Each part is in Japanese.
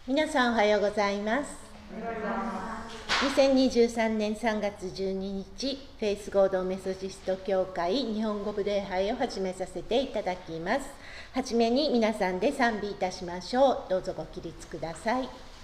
皆さんおはようございます。2023年3月12日、フェイス合同メソジスト協会日本語部礼拝を始めさせていただきます。はじめに皆さんで賛美いたしましょう。どうぞご起立ください。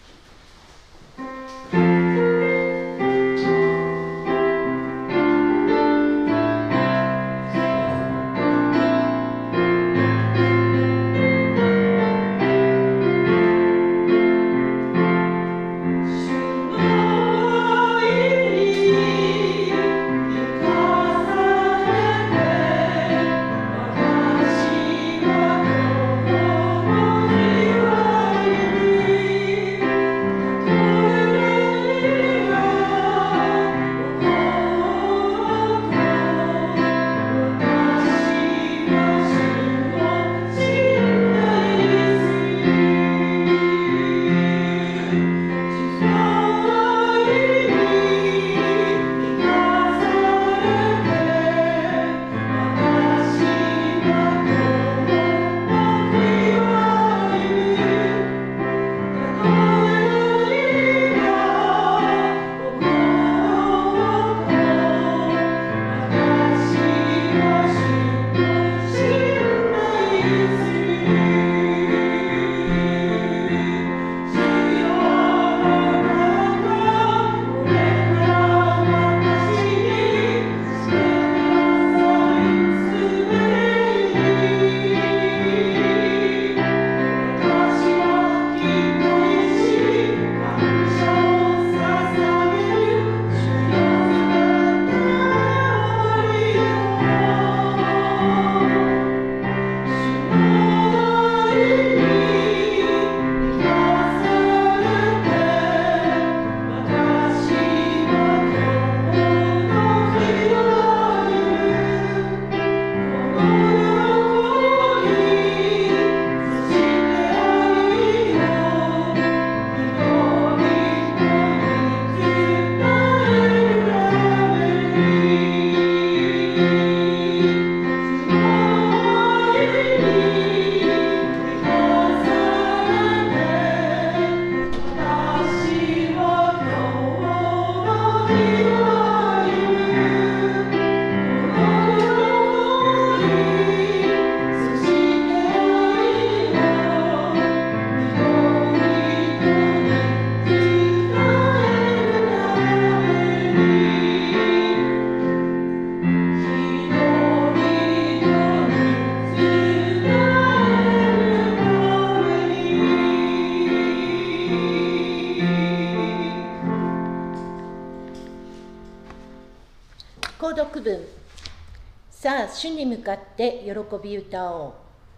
購読文。さあ、主に向かって喜び歌おう。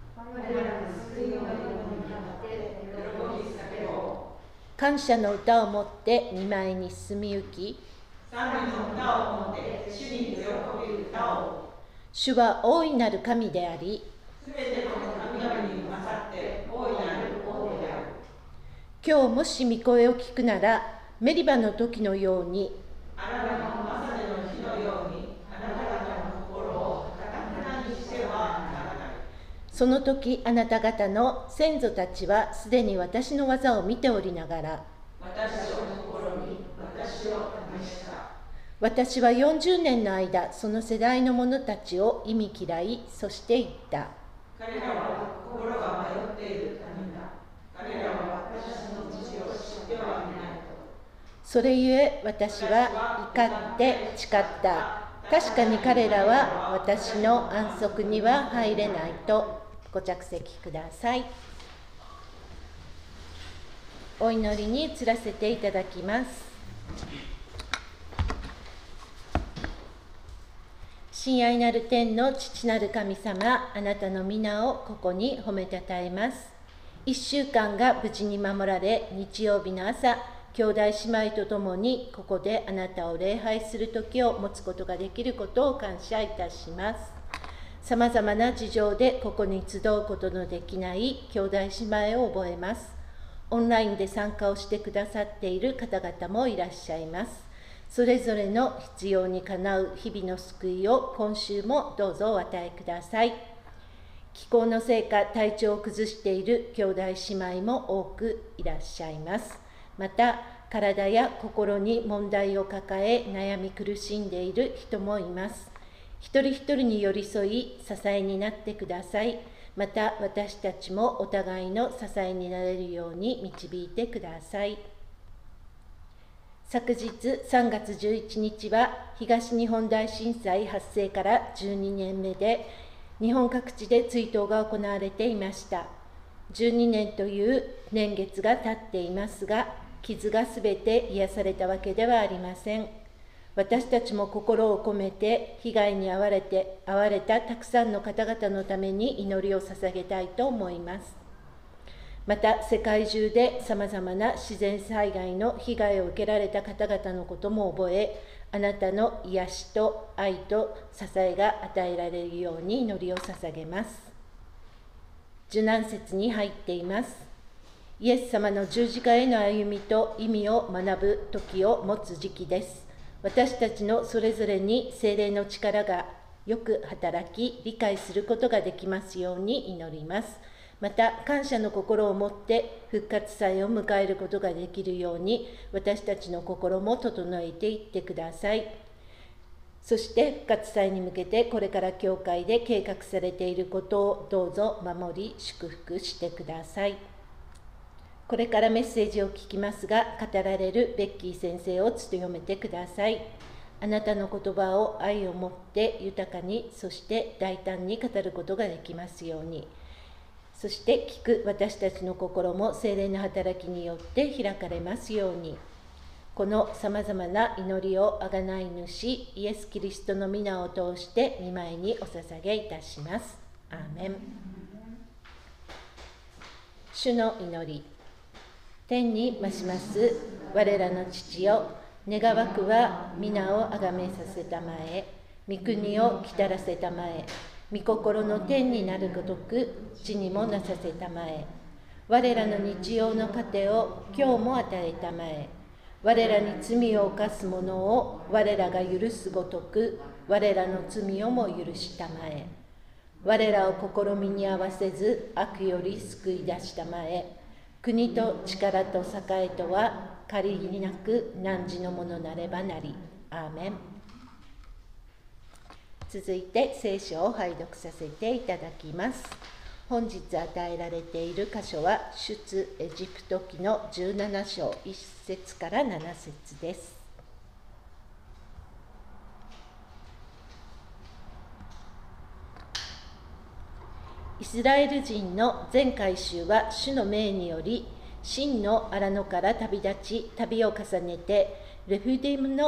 感謝の歌を持って御前に進みゆき、 賛美の歌を持って主に喜び歌おう。 主は大いなる神であり、 すべての神々に勝って大いなる王である。 今日もし御声を聞くなら、メリバの時のように、 あなたのまさでの日のように、あなた方の心をかたくなにしてはならない。 その時あなた方の先祖たちはすでに私の技を見ておりながら、 私を心に私を試した。 私は40年の間、その世代の者たちを忌み嫌い、そして言った。 彼らは心が迷っている民だ。彼らは私の道を知ってはみないと。 それゆえ私は怒って誓った。確かに彼らは私の安息には入れないと。ご着席ください。お祈りに移らせていただきます。親愛なる天の父なる神様、あなたの皆をここに褒めたたえます。1週間が無事に守られ、日曜日の朝、兄弟姉妹とともにここであなたを礼拝する時を持つことができることを感謝いたします。さまざまな事情でここに集うことのできない兄弟姉妹を覚えます。オンラインで参加をしてくださっている方々もいらっしゃいます。それぞれの必要にかなう日々の救いを今週もどうぞお与えください。 気候のせいか体調を崩している兄弟姉妹も多くいらっしゃいます。また、体や心に問題を抱え悩み苦しんでいる人もいます。一人一人に寄り添い支えになってください。また私たちもお互いの支えになれるように導いてください。昨日3月11日は東日本大震災発生から12年目で、日本各地で追悼が行われていました。12年という年月が経っていますが、傷がすべて癒されたわけではありません。私たちも心を込めて被害に遭われたたくさんの方々のために祈りを捧げたいと思います。また世界中でさまざまな自然災害の被害を受けられた方々のことも覚え、あなたの癒しと愛と支えが与えられるように祈りを捧げます。受難節に入っています。イエス様の十字架への歩みと意味を学ぶ時を持つ時期です。私たちのそれぞれに聖霊の力がよく働き、理解することができますように祈ります。また、感謝の心を持って復活祭を迎えることができるように、私たちの心も整えていってください。そして復活祭に向けてこれから教会で計画されていることをどうぞ守り祝福してください。これからメッセージを聞きますが、語られるベッキー先生を務めてください。あなたの言葉を愛を持って豊かに、そして大胆に語ることができますように。そして聞く私たちの心も聖霊の働きによって開かれますように。このさまざまな祈りをあがない主イエス・キリストの皆を通して御前にお捧げいたします。アーメン。主の祈り。天に増します我らの父よ、願わくは皆をあがめさせたまえ、御国を来たらせたまえ、御心の天になるごとく地にもなさせたまえ。我らの日曜の糧を今日も与えたまえ。我らに罪を犯す者を我らが許すごとく我らの罪をも許したまえ。我らを試みに合わせず悪より救い出したまえ。国と力と栄えとは限りなく汝のものなればなり。アーメン。続いて聖書を拝読させていただきます。本日与えられている箇所は出エジプト記の17章1節から7節です。イスラエル人の全会衆は主の命により、真の荒野から旅立ち、旅を重ねて、レフィディム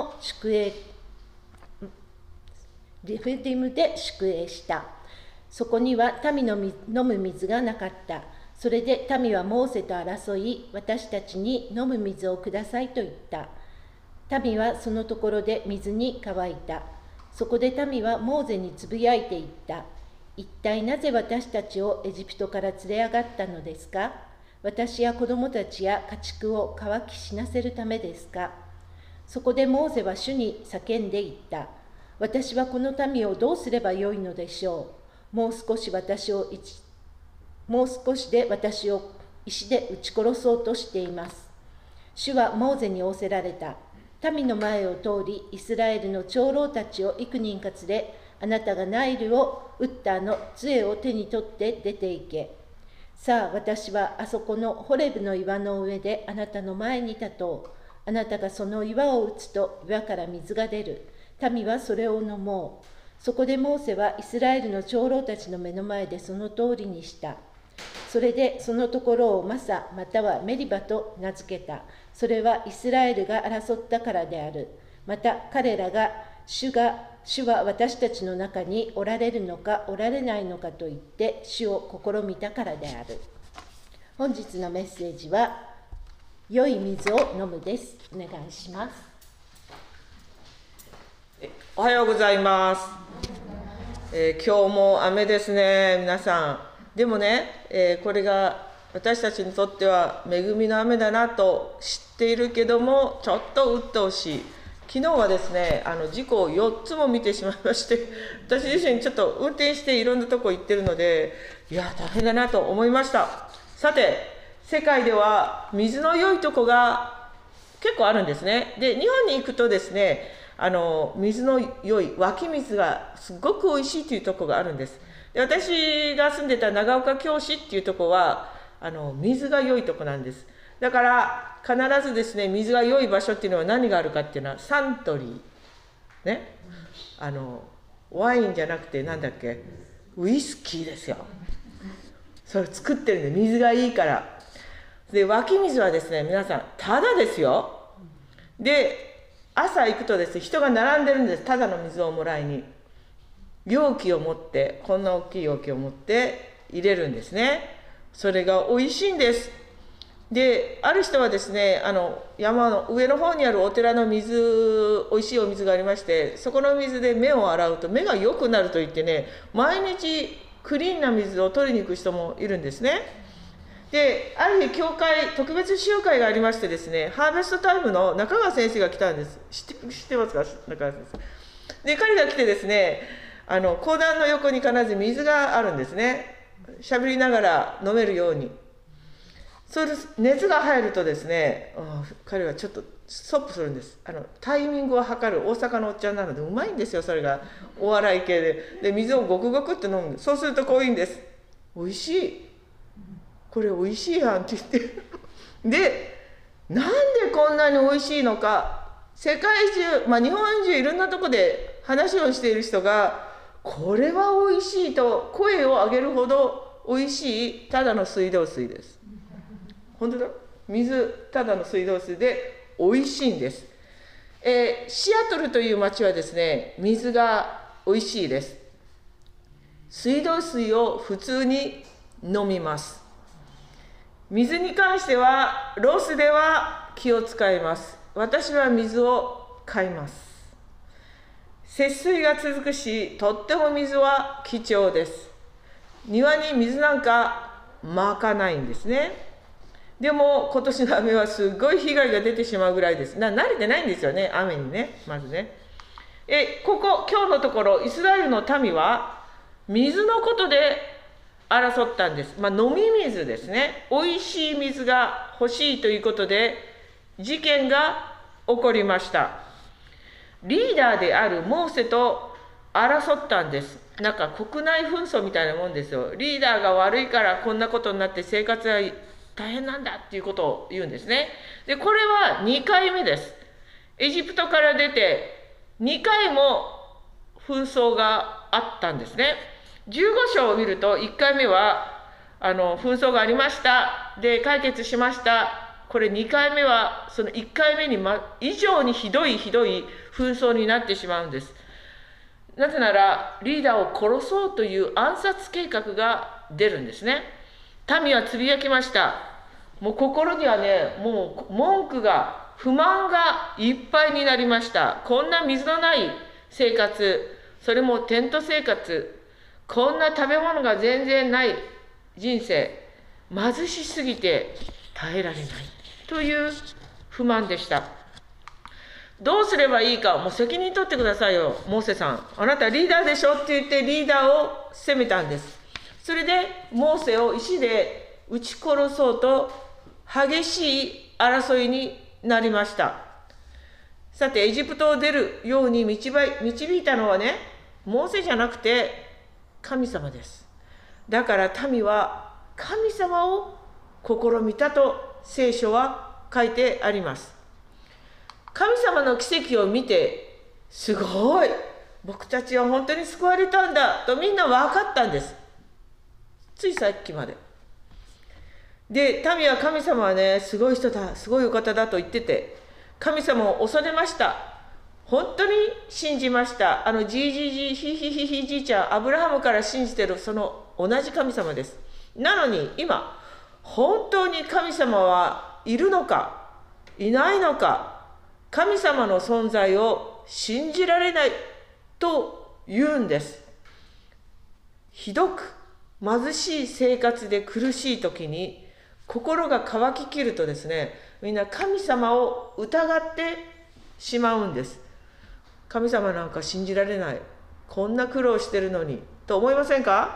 で宿営した。そこには民の飲む水がなかった。それで民はモーセと争い、私たちに飲む水をくださいと言った。民はそのところで水に乾いた。そこで民はモーセにつぶやいていった。一体なぜ私たちをエジプトから連れ上がったのですか？私や子供たちや家畜を渇き死なせるためですか？そこでモーセは主に叫んで言った。私はこの民をどうすればよいのでしょう。もう少しで私を石で撃ち殺そうとしています。主はモーセに仰せられた。民の前を通り、イスラエルの長老たちを幾人か連れ、あなたがナイルを打った杖を手に取って出て行け。さあ、私はあそこのホレブの岩の上であなたの前に立とう。あなたがその岩を打つと岩から水が出る。民はそれを飲もう。そこでモーセはイスラエルの長老たちの目の前でその通りにした。それでそのところをマサまたはメリバと名付けた。それはイスラエルが争ったからである。また彼らが主は私たちの中におられるのかおられないのかと言って主を試みたからである。本日のメッセージは良い水を飲むです。お願いします。 おはようございます。今日も雨ですね、皆さん。でもね、これが私たちにとっては恵みの雨だなと知っているけども、ちょっと鬱陶しい。昨日はですね、事故を4つも見てしまいまして、私自身ちょっと運転していろんなとこ行ってるので、 いや大変だなと思いました。さて、世界では水の良いとこが結構あるんですね。で、日本に行くとですね、水の良い湧き水がすごくおいしいというところがあるんです。で、私が住んでた長岡京市っていうところは水が良いとこなんです。だから必ずですね、水が良い場所っていうのは何があるかっていうのはサントリーね、ワインじゃなくてなんだっけ、ウイスキーですよ。それ作ってるんで、水がいいから。で、湧き水はですね、皆さんただですよ。で、朝行くとですね、人が並んでるんです。ただの水をもらいに容器を持って、こんな大きい容器を持って入れるんですね。それが美味しいんです。で、ある人はですね、山の上の方にあるお寺の水、美味しいお水がありまして、そこの水で目を洗うと目が良くなると言ってね、毎日クリーンな水を取りに行く人もいるんですね。で、ある日教会特別集会がありましてですね、ハーベストタイムの中川先生が来たんです。知ってますか、中川先生。で、彼が来てですね、講談の横に必ず水があるんですね。喋りながら飲めるように。それで熱が入るとですね、彼はちょっとストップするんです。タイミングを測る大阪のおっちゃんなのでうまいんですよ、それが。お笑い系で。で、水をゴクゴクって飲むんです。そうするとこういうんです。おいしい。これおいしいやんって言って。で、なんでこんなにおいしいのか、世界中、日本中いろんなとこで話をしている人が、これはおいしいと声を上げるほどおいしいただの水道水です。本当だ、水、ただの水道水でおいしいんです。シアトルという町はですね、水がおいしいです。水道水を普通に飲みます。水に関してはロスでは気を使います。私は水を買います。節水が続くし、とっても水は貴重です。庭に水なんかまかないんですね。でも今年の雨はすごい被害が出てしまうぐらいです。慣れてないんですよね、雨にね、まずね。今日のところ、イスラエルの民は水のことで争ったんです。飲み水ですね。おいしい水が欲しいということで、事件が起こりました。リーダーであるモーセと争ったんです。なんか国内紛争みたいなもんですよ。リーダーが悪いからこんなことになって生活は大変なんだっていうことを言うんですね。で、これは2回目です。エジプトから出て2回も紛争があったんですね。15章を見ると、1回目は紛争がありました。で、解決しました。これ2回目はその1回目に以上にひどい紛争になってしまうんです。なぜなら、リーダーを殺そうという暗殺計画が出るんですね。民はつぶやきました。もう心にはね、もう文句が、不満がいっぱいになりました。こんな水のない生活、それもテント生活、こんな食べ物が全然ない人生、貧しすぎて耐えられないという不満でした。どうすればいいか、もう責任取ってくださいよ、モーセさん。あなたリーダーでしょって言ってリーダーを責めたんです。それでモーセを石で撃ち殺そうと激しい争いになりました。さて、エジプトを出るように導いたのはね、モーセじゃなくて神様です。だから民は神様を試みたと聖書は書いてあります。神様の奇跡を見て、すごい、僕たちは本当に救われたんだとみんな分かったんです。ついさっきまで。で、民は神様はね、すごい人だ、すごいお方だと言ってて、神様を恐れました。本当に信じました。じいちゃん、アブラハムから信じてるその同じ神様です。なのに今、本当に神様はいるのか、いないのか、神様の存在を信じられないと言うんです。ひどく貧しい生活で苦しい時に心が乾ききるとですね、みんな神様を疑ってしまうんです。神様なんか信じられない。こんな苦労してるのに。と思いませんか？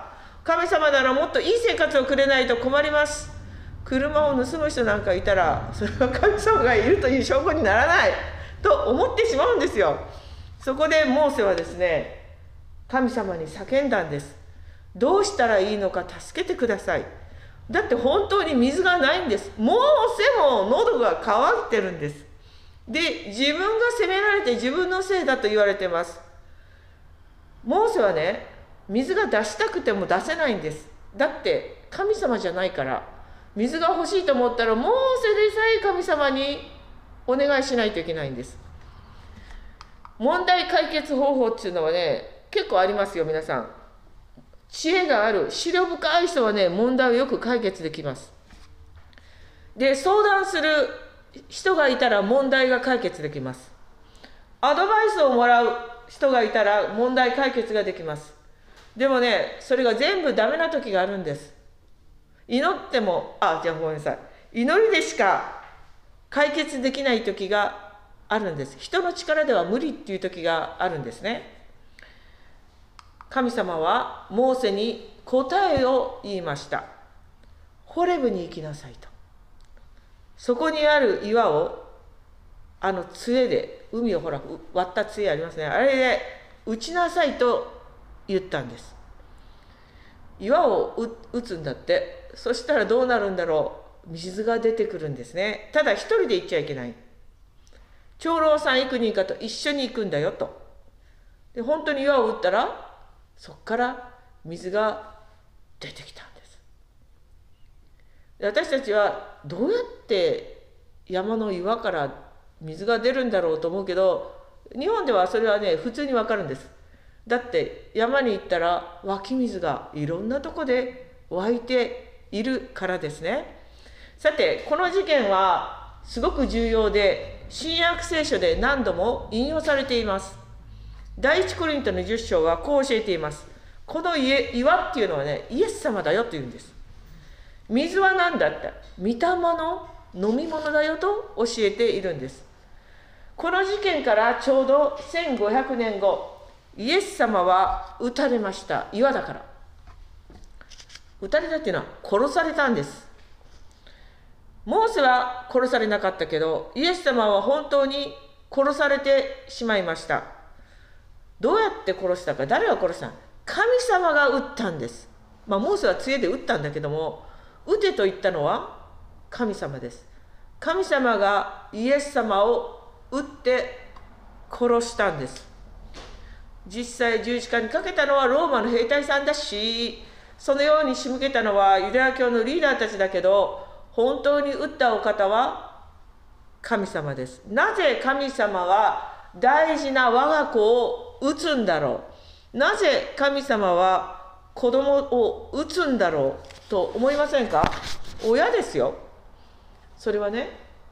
神様ならもっといい生活をくれないと困ります。車を盗む人なんかいたら、それは神様がいるという証拠にならないと思ってしまうんですよ。そこでモーセはですね、神様に叫んだんです。どうしたらいいのか助けてください。だって本当に水がないんです。モーセも喉が渇いてるんです。で、自分が責められて自分のせいだと言われてます。モーセはね、水が出したくても出せないんです。だって神様じゃないから。水が欲しいと思ったらモーセでさえ神様にお願いしないといけないんです。問題解決方法っていうのはね、結構ありますよ、皆さん。知恵がある、思慮深い人はね、問題をよく解決できます。で、相談する人がいたら問題が解決できます。アドバイスをもらう人がいたら問題解決ができます。でもね、それが全部ダメな時があるんです。祈っても、じゃあごめんなさい。祈りでしか解決できない時があるんです。人の力では無理っていう時があるんですね。神様はモーセに答えを言いました。ホレブに行きなさいと。そこにある岩を、杖で、海を割った杖ありますね。あれで打ちなさいと言ったんです。岩を打つんだって。そしたらどうなるんだろう。水が出てくるんですね。ただ一人で行っちゃいけない。長老さん幾人かと一緒に行くんだよと。で、本当に岩を打ったら、そこから水が出てきたんです。で、私たちはどうやって山の岩から水が出るんだろうと思うけど、日本ではそれはね、普通にわかるんです。だって山に行ったら湧き水がいろんなとこで湧いているからですね。さて、この事件はすごく重要で、新約聖書で何度も引用されています。第一コリントの10章はこう教えています。この岩っていうのはね、イエス様だよと言うんです。水は何だって、御霊の飲み物だよと教えているんです。この事件からちょうど1500年後、イエス様は撃たれました。岩だから。撃たれたっていうのは殺されたんです。モーセは殺されなかったけど、イエス様は本当に殺されてしまいました。どうやって殺したか、誰が殺したの？神様が撃ったんです。モーセは杖で撃ったんだけども、撃てと言ったのは神様です。神様がイエス様を撃って殺したんです。実際十字架にかけたのはローマの兵隊さんだし、そのように仕向けたのはユダヤ教のリーダーたちだけど、本当に撃ったお方は神様です。なぜ神様は大事な我が子を撃つんだろう。なぜ神様は子供を撃つんだろうと思いませんか？親ですよ。それはね、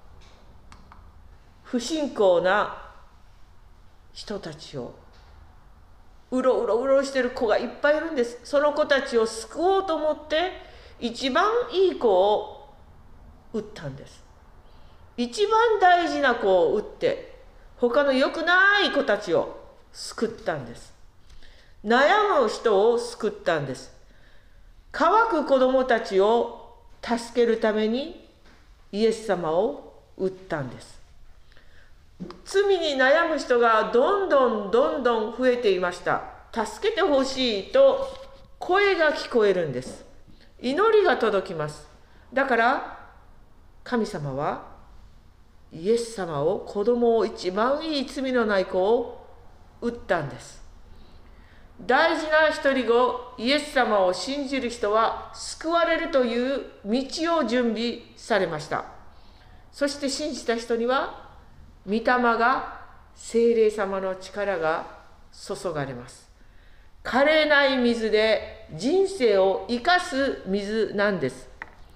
不信仰な人たちを、うろうろしてる子がいっぱいいるんです。その子たちを救おうと思って一番いい子を撃ったんです。一番大事な子を撃って他の良くない子たちを救ったんです。悩む人を救ったんです。乾く子供たちを助けるためにイエス様を撃ったんです。罪に悩む人がどんどん増えていました。助けてほしいと声が聞こえるんです。祈りが届きます。だから神様はイエス様を、子供を、一番いい罪のない子を撃ったんです。大事な一人子イエス様を信じる人は救われるという道を準備されました。そして信じた人には御霊が、聖霊様の力が注がれます。枯れない水で人生を生かす水なんです。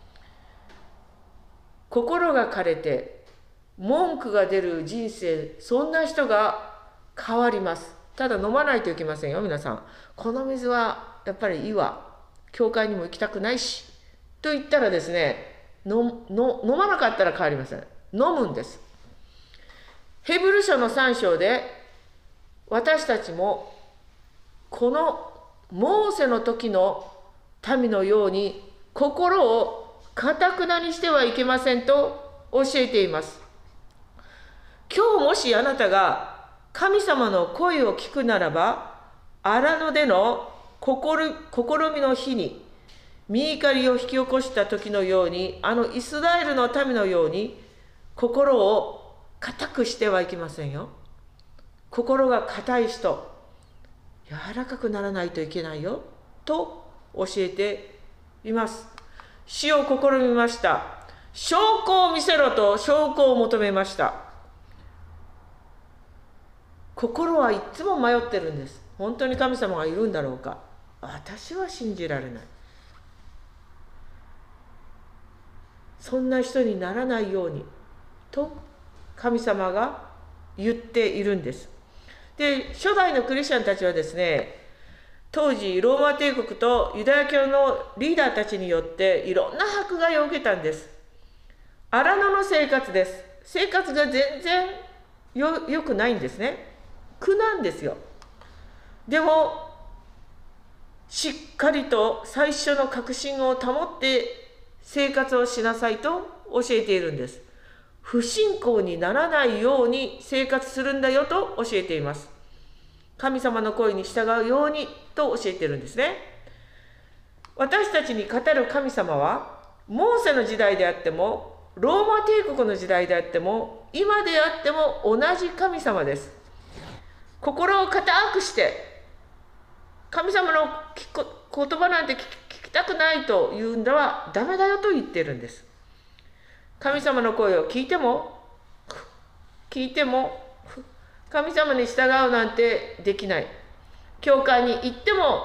心が枯れて文句が出る人生、そんな人が変わります。ただ飲まないといけませんよ、皆さん。この水はやっぱりいいわ、教会にも行きたくないしと言ったらですね、飲まなかったら変わりません。飲むんです。ヘブル書の3章で私たちもこのモーセの時の民のように心を堅くなにしてはいけませんと教えています。今日もしあなたが神様の声を聞くならば、荒野での試みの日に御怒りを引き起こした時のように、イスラエルの民のように心を固くしてはいけませんよ。心が固い人、柔らかくならないといけないよと教えています。死を試みました。証拠を見せろと証拠を求めました。心はいつも迷ってるんです。本当に神様がいるんだろうか。私は信じられない。そんな人にならないようにと神様が言っているんです。で、初代のクリスチャンたちはですね、当時ローマ帝国とユダヤ教のリーダーたちによっていろんな迫害を受けたんです。荒野の生活です。生活が全然良くないんですね。苦なんですよ。でもしっかりと最初の確信を保って生活をしなさいと教えているんです。不信仰にならないように生活するんだよと教えています。神様の声に従うようにと教えているんですね。私たちに語る神様は、モーセの時代であっても、ローマ帝国の時代であっても、今であっても同じ神様です。心を固くして、神様の言葉なんて聞きたくないと言うんではダメだよと言っているんです。神様の声を聞いても神様に従うなんてできない。教会に行っても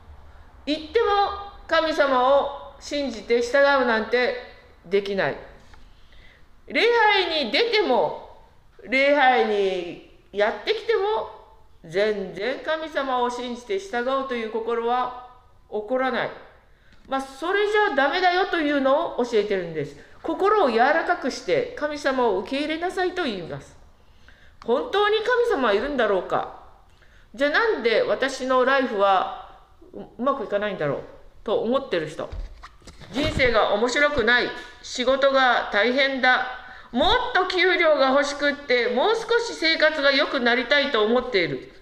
神様を信じて従うなんてできない。礼拝に出ても礼拝にやってきても全然神様を信じて従うという心は起こらない。それじゃダメだよというのを教えてるんです。心を柔らかくして神様を受け入れなさいと言います。本当に神様はいるんだろうか。じゃあなんで私のライフはうまくいかないんだろうと思ってる人、人生が面白くない、仕事が大変だ、もっと給料が欲しくってもう少し生活が良くなりたいと思っている。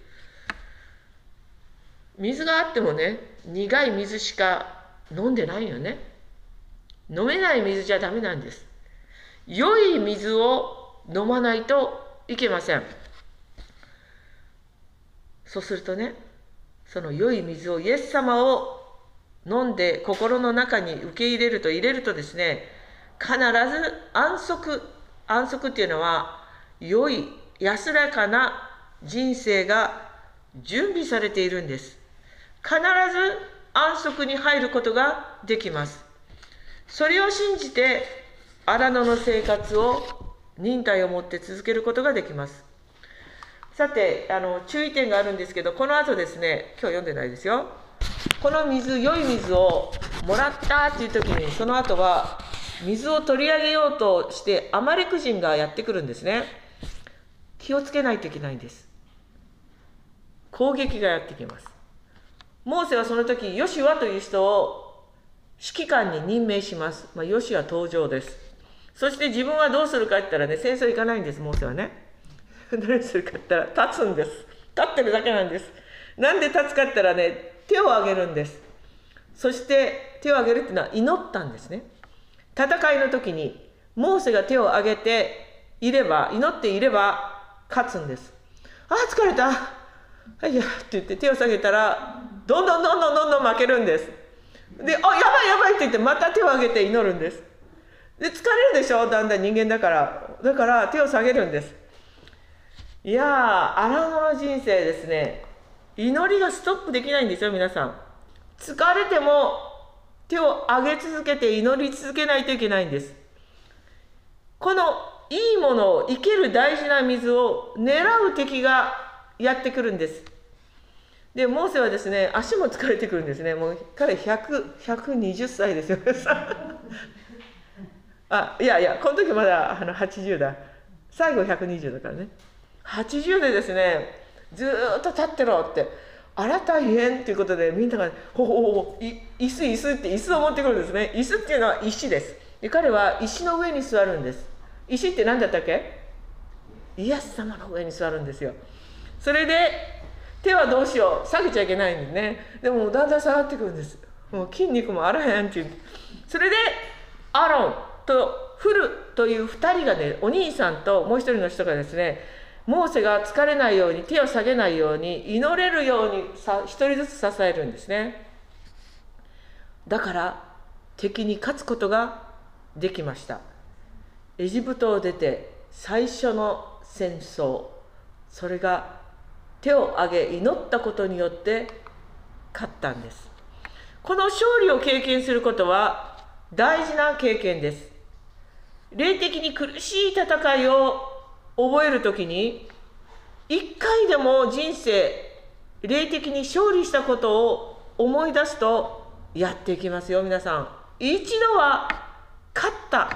水があってもね、苦い水しか飲んでないよね。飲めない水じゃダメなんです。良い水を飲まないといけません。そうするとね、その良い水をイエス様を飲んで心の中に受け入れるとですね、必ず安息っていうのは良い安らかな人生が準備されているんです。必ず安息に入ることができます。それを信じて荒野の生活を忍耐を持って続けることができます。さて、注意点があるんですけど、この後ですね、今日読んでないですよ。この良い水をもらったっていう時に、その後は水を取り上げようとしてアマレク人がやってくるんですね。気をつけないといけないんです。攻撃がやってきます。モーセはその時ヨシュアという人を指揮官に任命します。ヨシュア登場です。そして自分はどうするかって言ったらね、戦争行かないんです。モーセはね、何するかって言ったら立つんです。立ってるだけなんです。なんで立つかって言ったらね、手を挙げるんです。そして手を挙げるっていうのは祈ったんですね。戦いの時にモーセが手を挙げていれば、祈っていれば勝つんです。疲れた、はいやって言って手を下げたらどんどん負けるんです。で、やばいって言ってまた手を挙げて祈るんです。で、疲れるでしょ、だんだん人間だから手を下げるんです。いやー、荒野の人生ですね。祈りがストップできないんですよ、皆さん。疲れても手を挙げ続けて祈り続けないといけないんです。このいいものを、生ける大事な水を狙う敵がやってくるんです。で、モーセはですね、足も疲れてくるんですね。もう彼120歳ですよ。いや、この時まだ80だ。最後120だからね。80でですね、ずっと立ってろって。 あら大変ということでみんなが椅子って椅子を持ってくるんですね。椅子っていうのは石です。で彼は石の上に座るんです。石って何だったっけ？イエス様の上に座るんですよ。それで手はどうしよう、下げちゃいけないんですね。でもだんだん下がってくるんです。もう筋肉もあらへんっていう。それでアロンとフルという2人がね、お兄さんともう一人の人がですね、モーセが疲れないように、手を下げないように、祈れるように一人ずつ支えるんですね。だから敵に勝つことができました。エジプトを出て最初の戦争、それが手を挙げ祈ったことによって勝ったんです。この勝利を経験することは大事な経験です。霊的に苦しい戦いを覚えるときに、一回でも人生霊的に勝利したことを思い出すとやっていきますよ。皆さん一度は勝った、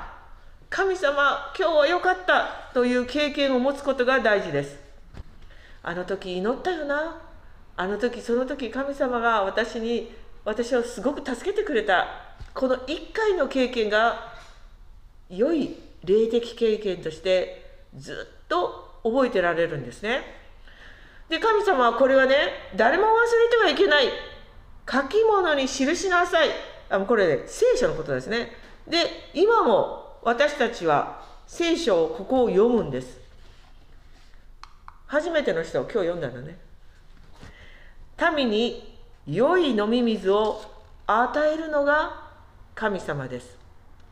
神様今日は良かったという経験を持つことが大事です。あの時祈ったよな、あの時その時神様が私をすごく助けてくれた、この一回の経験が良い霊的経験としてずっと覚えてられるんですね。で神様はこれはね、誰も忘れてはいけない、書き物に記しなさい。これね、聖書のことですね。で今も私たちは聖書をここを読むんです。初めての人を今日読んだのね。民に良い飲み水を与えるのが神様です。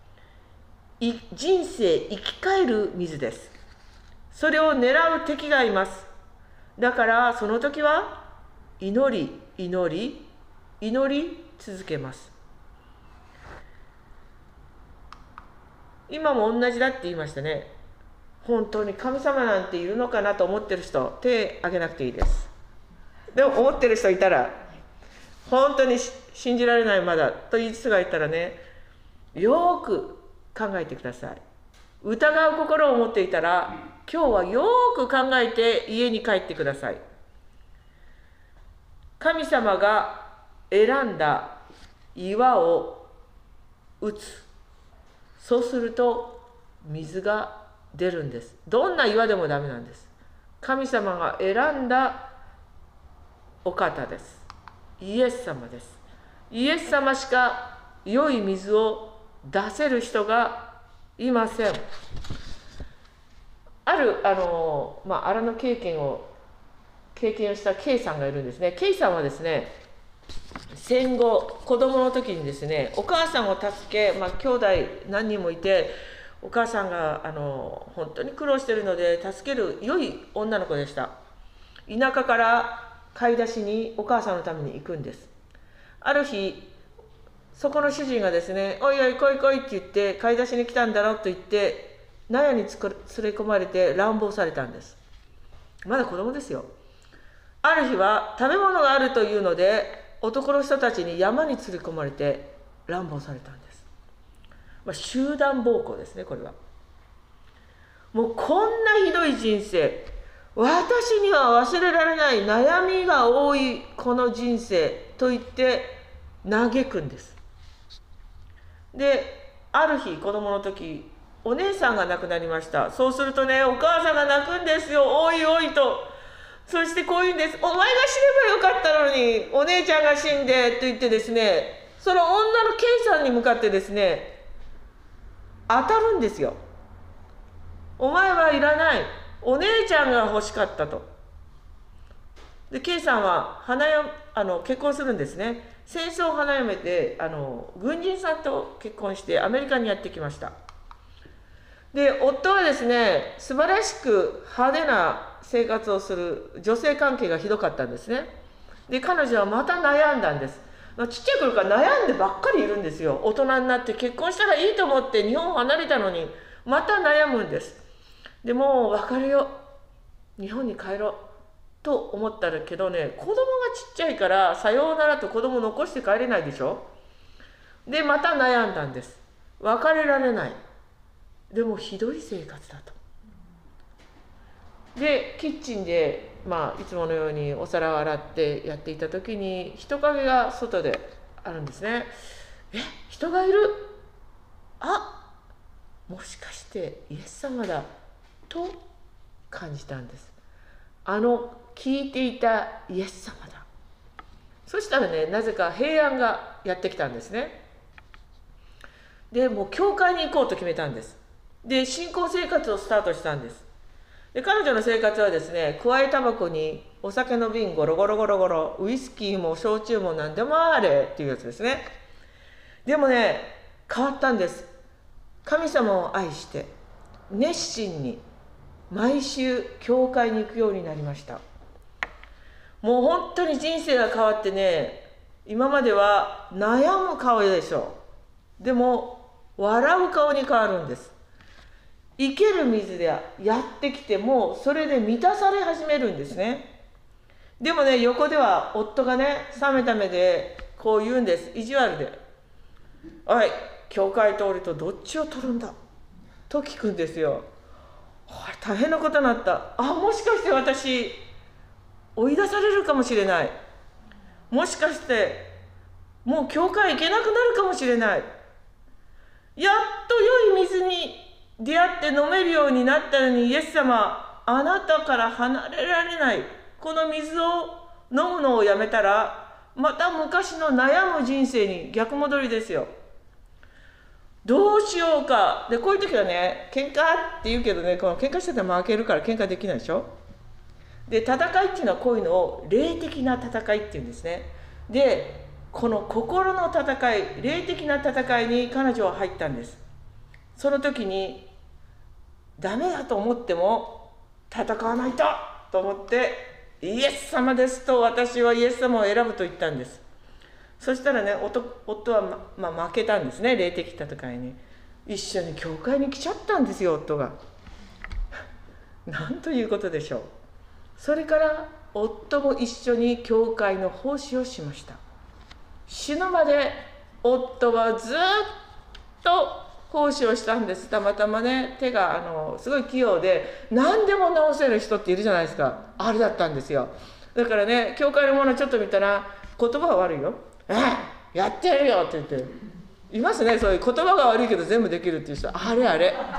人生生き返る水です。それを狙う敵がいます。だからその時は祈り続けます。今も同じだって言いましたね。本当に神様なんているのかなと思ってる人、手挙げなくていいです。でも思ってる人いたら、本当に信じられないまだという人がいたらね、よく考えてください。疑う心を持っていたら、今日はよく考えて家に帰ってください。神様が選んだ岩を打つ。そうすると水が出るんです。どんな岩でもダメなんです。神様が選んだお方です。イエス様です。イエス様しか良い水を出せる人がいません。荒野経験をした K さんがいるんですね。K さんはですね、戦後子供の時にですね、お母さんを助け、兄弟何人もいて、お母さんが本当に苦労しているので助ける良い女の子でした。田舎から買い出しにお母さんのために行くんです。ある日そこの主人がですね、おいおい来い来いって言って買い出しに来たんだろうと言って納屋に連れ込まれて乱暴されたんです。まだ子供ですよ。ある日は食べ物があるというので男の人たちに山に連れ込まれて乱暴されたんです。集団暴行ですね。これはもうこんなひどい人生、私には忘れられない悩みが多いこの人生と言って嘆くんです。である日子供の時、お姉さんが亡くなりました。そうするとね、お母さんが泣くんですよ。おいおいと。そしてこういうんです。お前が死ねばよかったのにお姉ちゃんが死んでと言ってですね、その女の K さんに向かってですね当たるんですよ。お前はいらない、お姉ちゃんが欲しかったと。で K さんは結婚するんですね。戦争を花嫁で軍人さんと結婚してアメリカにやってきました。で夫はですね、素晴らしく派手な生活をする、女性関係がひどかったんですね。で彼女はまた悩んだんです。ちっちゃい頃から悩んでばっかりいるんですよ。大人になって結婚したらいいと思って日本を離れたのにまた悩むんです。でもう別れよう、日本に帰ろうと思ったけどね、子供がちっちゃいからさようならと子供残して帰れないでしょ。でまた悩んだんです。別れられない。でもひどい生活だと。 でキッチンで、いつものようにお皿を洗ってやっていた時に人影が外であるんですね。人がいる、もしかしてイエス様だと感じたんです。聞いていたイエス様だ。そしたらね、なぜか平安がやってきたんですね。でもう教会に行こうと決めたんです。で信仰生活をスタートしたんです。で彼女の生活はですね、くわえタバコにお酒の瓶ゴロゴロゴロゴロ、ウイスキーも焼酎も何でもあれっていうやつですね。でもね、変わったんです。神様を愛して熱心に毎週教会に行くようになりました。もう本当に人生が変わってね、今までは悩む顔でしょう。でも笑う顔に変わるんです。生ける水でやってきてもそれで満たされ始めるんですね。でもね、横では夫がね、冷めた目でこう言うんです。意地悪で、おい、教会通るとどっちを取るんだと聞くんですよ。大変なことになった。もしかして私追い出されるかもしれない。もしかしてもう教会行けなくなるかもしれない。やっと良い水に出会って飲めるようになったのに、イエス様、あなたから離れられない。この水を飲むのをやめたらまた昔の悩む人生に逆戻りですよ。どうしようか。でこういう時はね、喧嘩って言うけどね、この喧嘩してたら負けるから喧嘩できないでしょ。で戦いっていうのはこういうのを霊的な戦いっていうんですね。でこの心の戦い、霊的な戦いに彼女は入ったんです。その時にダメだと思っても戦わないとと思って、イエス様ですと、私はイエス様を選ぶと言ったんです。そしたらね、夫は、負けたんですね、霊的戦いに。一緒に教会に来ちゃったんですよ、夫が。なんということでしょう。それから夫も一緒に教会の奉仕をしました。死ぬまで夫はずっと奉仕をしたんです。たまたまね、手がすごい器用で何でも直せる人っているじゃないですか。あれだったんですよ。だからね、教会のものちょっと見たら言葉は悪いよ、やってやるよって言っていますね。そういう言葉が悪いけど全部できるっていう人、あれ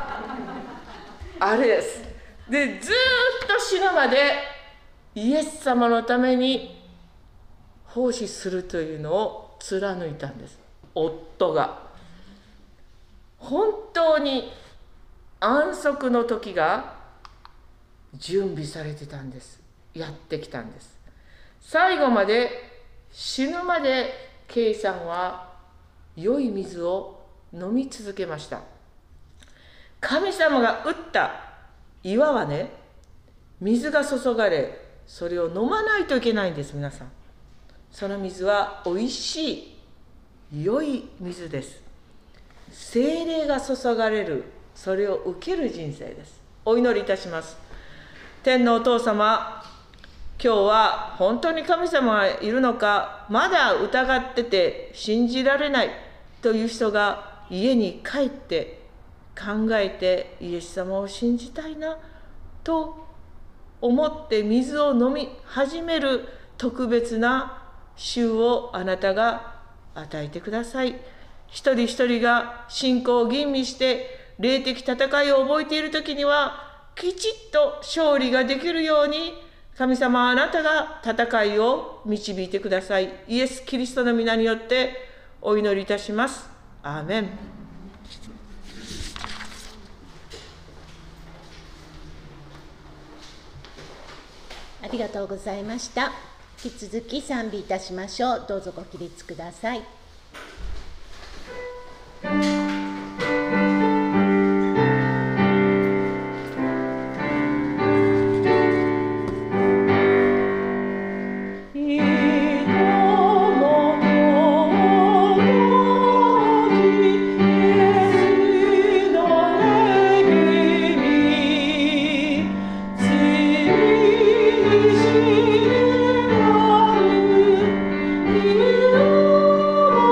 です。でずっと死ぬまでイエス様のために奉仕するというのを貫いたんです。夫が本当に安息の時が準備されてたんです。やってきたんです。最後まで、死ぬまでケイさんは良い水を飲み続けました。神様が打った岩はね、水が注がれ、それを飲まないといけないんです。皆さん、その水はおいしい良い水です。聖霊が注がれる、それを受ける人生です。お祈りいたします。天のお父様、今日は本当に神様がいるのか、まだ疑ってて信じられないという人が家に帰って考えて、イエス様を信じたいなと思って水を飲み始める特別な週をあなたが与えてください。一人一人が信仰を吟味して霊的戦いを覚えているときには、きちっと勝利ができるように、神様あなたが戦いを導いてください。イエス・キリストの皆によってお祈りいたします。アーメン。 ありがとうございました。引き続き賛美いたしましょう。どうぞご起立ください。 Oh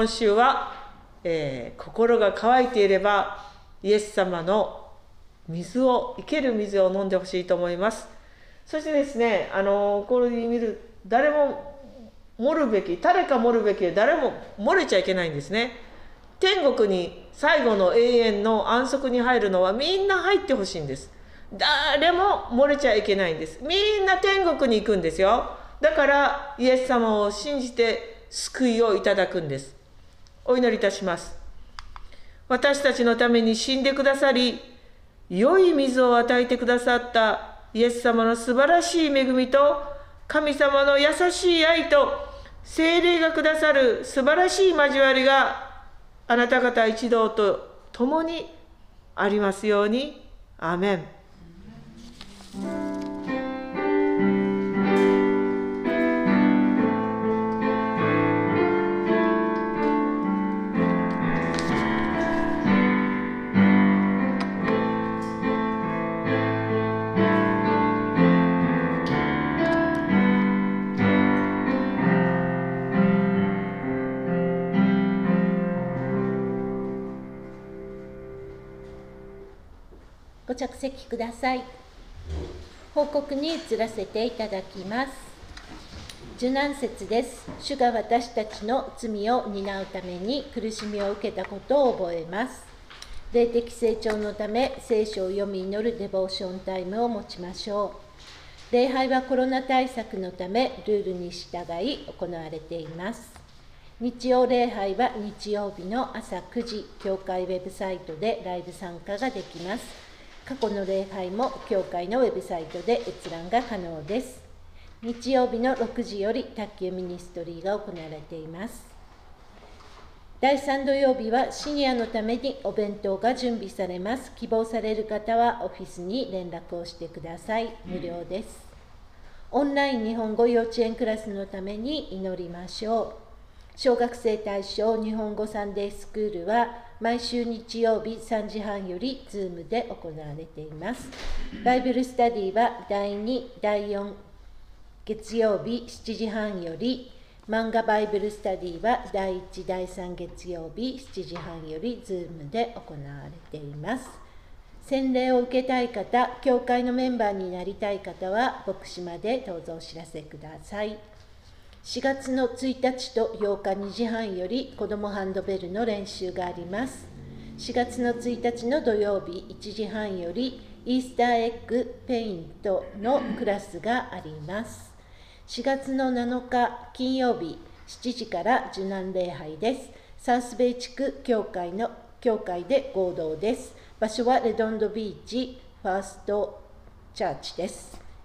今週は、心が渇いていればイエス様の水を、生ける水を飲んでほしいと思います。そしてですね、これ見る、誰も盛るべき、誰か盛るべきで誰も漏れちゃいけないんですね。天国に最後の永遠の安息に入るのはみんな入ってほしいんです。誰も漏れちゃいけないんです。みんな天国に行くんですよ。だからイエス様を信じて救いをいただくんです。お祈りいたします。私たちのために死んでくださり、良い水を与えてくださったイエス様の素晴らしい恵みと、神様の優しい愛と、聖霊がくださる素晴らしい交わりがあなた方一同と共にありますように。アーメン。 ご着席ください。報告に移らせていただきます。受難節です。主が私たちの罪を担うために苦しみを受けたことを覚えます。霊的成長のため聖書を読み祈るデボーションタイムを持ちましょう。礼拝はコロナ対策のためルールに従い行われています。日曜礼拝は日曜日の朝9時、教会ウェブサイトでライブ参加ができます。過去の礼拝も教会のウェブサイトで閲覧が可能です。日曜日の6時より卓球ミニストリーが行われています。第3土曜日はシニアのためにお弁当が準備されます。希望される方はオフィスに連絡をしてください。無料です。オンライン日本語幼稚園クラスのために祈りましょう。小学生対象日本語サンデースクールは毎週日曜日3時半より Zoom で行われています。バイブルスタディは第2、第4月曜日7時半より、漫画バイブルスタディは第1、第3月曜日7時半より Zoom で行われています。洗礼を受けたい方、教会のメンバーになりたい方は牧師までどうぞお知らせください。4月の1日と8日2時半より子どもハンドベルの練習があります。4月の1日の土曜日1時半よりイースターエッグペイントのクラスがあります。4月の7日金曜日7時から受難礼拝です。サウスベイ地区教会で合同です。場所はレドンドビーチファーストチャーチです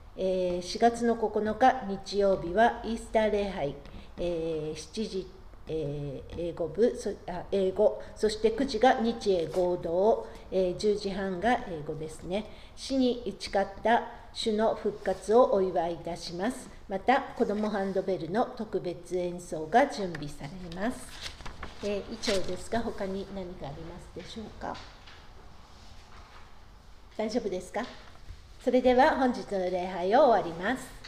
。4月の9日日曜日はイースター礼拝、7時、英語、そして9時が日英合同、10時半が英語ですね。死に打ち勝った主の復活をお祝いいたします。また、子どもハンドベルの特別演奏が準備されます。以上ですが、他に何かありますでしょうか。大丈夫ですか。それでは本日の礼拝を終わります。